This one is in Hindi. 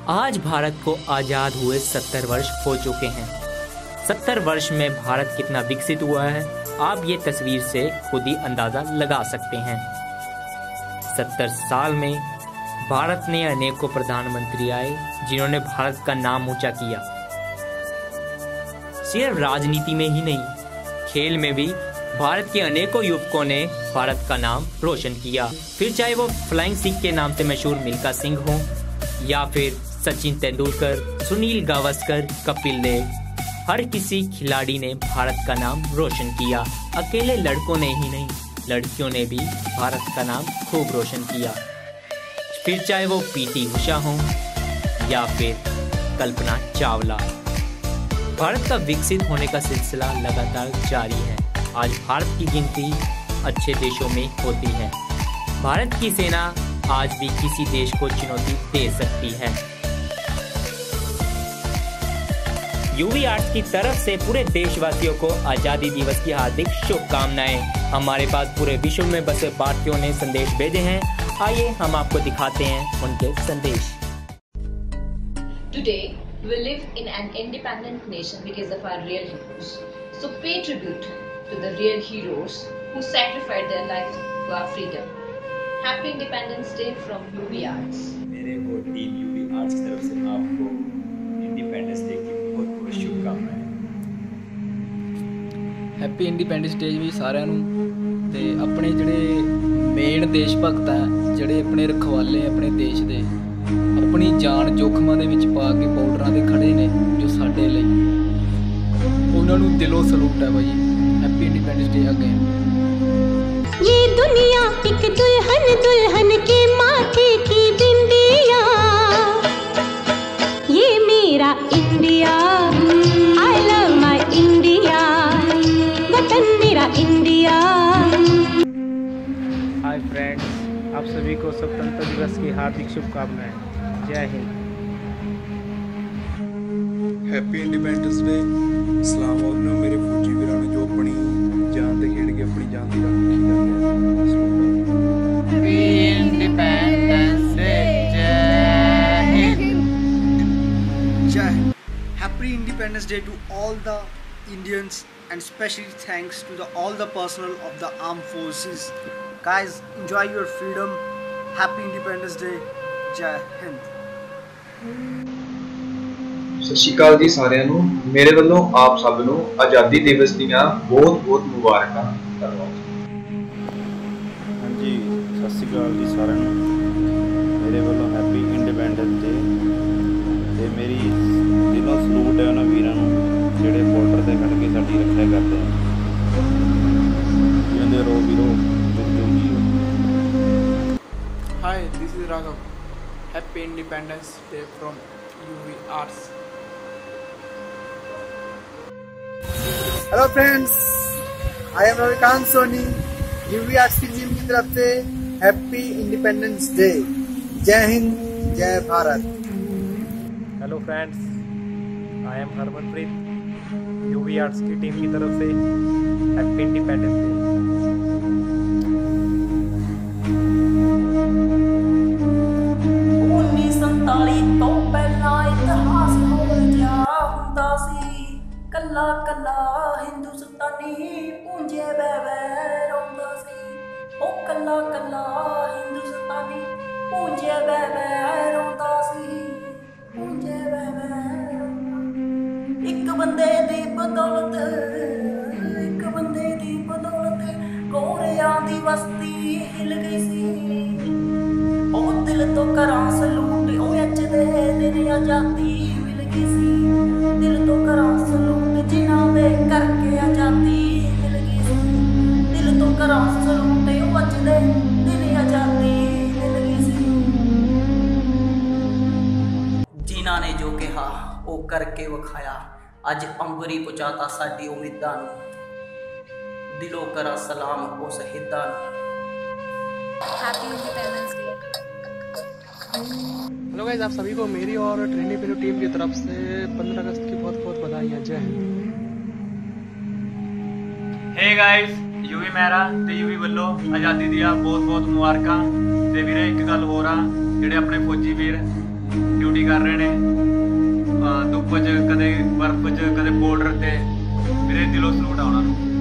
आज भारत को आज़ाद हुए 70 वर्ष हो चुके हैं। 70 वर्ष में भारत कितना विकसित हुआ है, आप ये तस्वीर से खुद ही अंदाज़ा लगा सकते हैं। 70 साल में भारत ने अनेकों प्रधानमंत्री आए जिन्होंने भारत का नाम ऊंचा किया। सिर्फ राजनीति में ही नहीं, खेल में भी भारत के अनेकों युवकों ने भारत का नाम रोशन किया। फिर चाहे वो फ्लाइंग सिख के नाम से मशहूर मिल्खा सिंह हो, या फिर सचिन तेंदुलकर, सुनील गावस्कर, कपिल देव, हर किसी खिलाड़ी ने भारत का नाम रोशन किया। अकेले लड़कों ने ही नहीं, लड़कियों ने भी भारत का नाम खूब रोशन किया। फिर चाहे वो पीटी उषा हो या फिर कल्पना चावला, भारत का विकसित होने का सिलसिला लगातार जारी है। आज भारत की गिनती अच्छे देशों में होती है। भारत की सेना आज भी किसी देश को चुनौती दे सकती है। यूवी आर्ट्स की तरफ से पूरे देशवासियों को आजादी दिवस की हार्दिक शुभकामनाएं। हमारे पास पूरे विश्व में बसे भारतीयों ने संदेश भेजे हैं, आइए हम आपको दिखाते हैं उनके संदेश। Today we live in an independent nation because of our real heroes. So pay tribute to the real heroes who sacrificed their lives for our freedom. Happy Independence Day from Yuvi Arts. मेरे को टीम यूवी आर्ट्स की तरफ से आपको इंडिपेंडेंस डे की बहुत बहुत शुभकामनाएं। हैप्पी इंडिपेंडेंस डे भी साਰਿਆਂ ਨੂੰ ਤੇ ਆਪਣੇ ਜਿਹੜੇ ਮੇਨ ਦੇਸ਼ ਭਗਤ ਆ, ਜਿਹੜੇ ਆਪਣੇ ਰਖਵਾਲੇ ਆਪਣੇ ਦੇਸ਼ ਦੇ ਆਪਣੀ ਜਾਨ ਜੋਖਮਾਂ ਦੇ ਵਿੱਚ ਪਾ ਕੇ ਬਾਰਡਰਾਂ ਤੇ ਖੜੇ ਨੇ ਜੋ ਸਾਡੇ ਲਈ, ਉਹਨਾਂ ਨੂੰ ਦਿਲੋਂ ਸਲੂਟ ਹੈ ਭਾਈ। Happy independence day again. ये दुनिया एक दुल्हन दुल्हन के माथे की बिंदिया, ये मेरा India, I love my India, वतन मेरा इंडिया। हाय फ्रेंड्स, आप सभी को स्वतंत्रता दिवस की हार्दिक शुभकामनाएं। जय हिंद। Happy independence day. सलाम और मेरे फौजी वीरां ने जो अपनी जान ते खेड़ के अपनी जान की राखी करते हैं। Happy independence day. जय हिंद। जय। Happy independence day to all the Indians and specially thanks to all the personnel of the armed forces. Guys, enjoy your freedom. Happy Independence Day. जय हिंद। ਸਤਿ ਸ਼੍ਰੀ ਅਕਾਲ ਜੀ ਸਾਰਿਆਂ ਨੂੰ। ਮੇਰੇ ਵੱਲੋਂ ਆਪ ਸਭ ਨੂੰ ਆਜ਼ਾਦੀ ਦਿਵਸ ਦੀਆਂ ਬਹੁਤ-ਬਹੁਤ ਮੁਬਾਰਕਾਂ। ਧੰਨਵਾਦ। ਹਾਂਜੀ, ਸਤਿ ਸ਼੍ਰੀ ਅਕਾਲ ਜੀ ਸਾਰਿਆਂ ਨੂੰ। ਮੇਰੇ ਵੱਲੋਂ ਹੈਪੀ ਇੰਡੀਪੈਂਡੈਂਸ ਡੇ ਤੇ ਮੇਰੀ ਦਿਲੋਂ ਸਲੂਟ ਹੈ ਉਹਨਾਂ ਵੀਰਾਂ ਨੂੰ ਜਿਹੜੇ ਬਾਰਡਰ ਤੇ ਖੜ ਕੇ ਸਾਡੀ ਰੱਖਿਆ ਕਰਦੇ ਆ। ਜਿਉਂਦੇ ਰਹੋ ਵੀਰੋ, ਜਿਉਂਦੇ ਜੀਓ। Hi, this is Raghav. Happy independence day from UV arts. Hello friends, I am Ravikant Soni. UV arts की टीम की तरफ से हैप्पी इंडिपेंडेंस डे। जय हिंद, जय Bharat. Hello friends, I am Harmanpreet. UV arts की टीम की तरफ से हैप्पी इंडिपेंडेंस डे। 1947 ਤੋਂ ਪਹਿਲਾਂ ਇਤਿਹਾਸ ਹੋਇਆ ਹੁੰਦਾ ਸੀ, ਕੱਲਾ ਕੱਲਾ ਹਿੰਦੁਸਤਾਨੀ ਪੂੰਝੇ ਬੈ ਬੈ ਰੋਂਦਾ ਸੀ। ਉਹ ਕੱਲਾ ਕੱਲਾ ਹਿੰਦੁਸਤਾਨੀ ਪੂੰਝੇ ਬੈ ਬੈ ਰੋਂਦਾ ਸੀ, ਪੂੰਝੇ ਬੈ ਬੈ। ਇੱਕ ਬੰਦੇ ਦੀ ਬਦੌਲਤ, ਇੱਕ ਬੰਦੇ ਦੀ ਬਦੌਲਤ ਗੋਰਿਆਂ ਦੀ ਬਸਤੀ ਹਿੱਲ ਗਈ ਸੀ। ਉਹ ਦਿਲ ਤੋਂ ਕਰਾਂ ਸਲੂਟ, ਉਹ ਅੱਜ ਦੇ ਦਿਨ ਆਜ਼ਾਦੀ ਮਿਲ ਗਈ ਸੀ। ਦਿਲ ਤੋਂ ਕਰਾਂ ਸਲੂਟ, ਜਿਨ੍ਹਾਂ ਦੇ ਕਰਕੇ ਆਜ਼ਾਦੀ ਮਿਲ ਗਈ ਸੀ। ਦਿਲ ਤੋਂ ਕਰਾਂ ਸਲੂਟ, ਉਹ ਅੱਜ ਦੇ ਦਿਨ ਆਜ਼ਾਦੀ ਮਿਲ ਗਈ ਸੀ। ਜਿਨ੍ਹਾਂ ਨੇ ਜੋ ਕਿਹਾ ਉਹ ਕਰਕੇ ਵਿਖਾਇਆ, ਅੱਜ ਅੰਬਰੀ ਪਹੁੰਚਾਤਾ ਸਾਡੀ ਉਮੀਦਾਂ ਨੂੰ। ਦਿਲੋਂ ਕਰਾਂ ਸਲਾਮ ਉਸ ਸ਼ਹੀਦਾਂ ਨੂੰ। Happy Independence Day। Hello guys, आप सभी को मेरी और ट्रेंडी पेलो टीम की तरफ से 15 अगस्त की बहुत बहुत बधाई। जय हिंद। हे गाइस, यूवी मेरा ते यूवी ਵੱਲੋਂ ਆਜ਼ਾਦੀ ਦੀਆਂ ਬਹੁਤ ਬਹੁਤ ਮੁਬਾਰਕਾਂ। ਤੇ ਵੀਰੇ ਇੱਕ ਗੱਲ ਹੋਰ ਆ, ਜਿਹੜੇ ਆਪਣੇ ਫੌਜੀ ਵੀਰ ਡਿਊਟੀ ਕਰ ਰਹੇ ਨੇ ਧੁੱਪ 'ਚ, ਕਦੇ ਬਰਫ਼ 'ਚ, ਕਦੇ ਬਾਰਡਰ ਤੇ। ਮੇਰੇ ਦਿਲੋਂ ਸਲੂਟ ਆ ਉਹਨਾਂ ਨੂੰ।